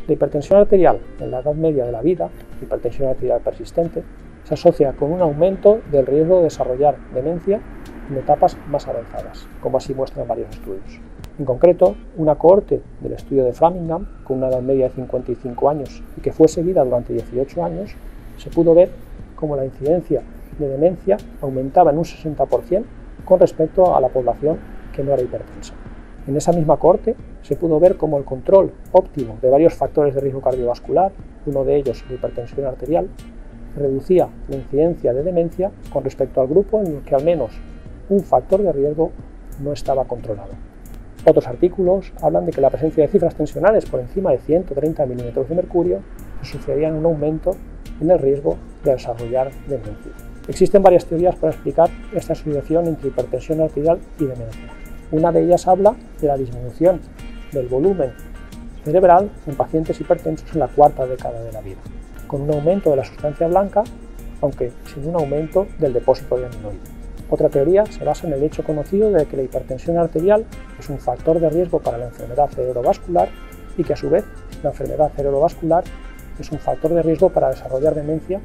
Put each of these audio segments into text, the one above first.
La hipertensión arterial en la edad media de la vida, hipertensión arterial persistente, se asocia con un aumento del riesgo de desarrollar demencia en etapas más avanzadas, como así muestran varios estudios. En concreto, una cohorte del estudio de Framingham, con una edad media de 55 años y que fue seguida durante 18 años, se pudo ver cómo la incidencia de demencia aumentaba en un 60% con respecto a la población que no era hipertensa. En esa misma cohorte se pudo ver cómo el control óptimo de varios factores de riesgo cardiovascular, uno de ellos la hipertensión arterial, reducía la incidencia de demencia con respecto al grupo en el que al menos un factor de riesgo no estaba controlado. Otros artículos hablan de que la presencia de cifras tensionales por encima de 130 milímetros de mercurio asociarían un aumento en el riesgo de desarrollar demencia. Existen varias teorías para explicar esta asociación entre hipertensión arterial y demencia. Una de ellas habla de la disminución del volumen cerebral en pacientes hipertensos en la cuarta década de la vida, con un aumento de la sustancia blanca, aunque sin un aumento del depósito de aminoide. Otra teoría se basa en el hecho conocido de que la hipertensión arterial es un factor de riesgo para la enfermedad cerebrovascular y que a su vez la enfermedad cerebrovascular es un factor de riesgo para desarrollar demencia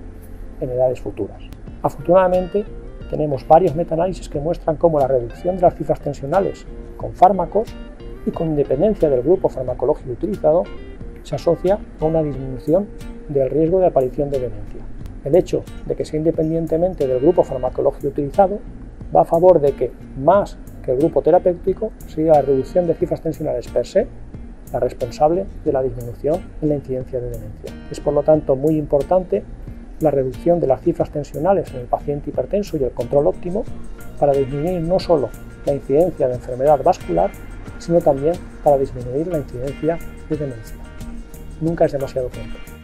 en edades futuras. Afortunadamente, tenemos varios metaanálisis que muestran cómo la reducción de las cifras tensionales con fármacos y con independencia del grupo farmacológico utilizado se asocia a una disminución del riesgo de aparición de demencia. El hecho de que sea independientemente del grupo farmacológico utilizado va a favor de que, más que el grupo terapéutico, sea la reducción de cifras tensionales per se la responsable de la disminución en la incidencia de demencia. Es por lo tanto muy importante la reducción de las cifras tensionales en el paciente hipertenso y el control óptimo para disminuir no solo la incidencia de enfermedad vascular, sino también para disminuir la incidencia de demencia. Nunca es demasiado pronto.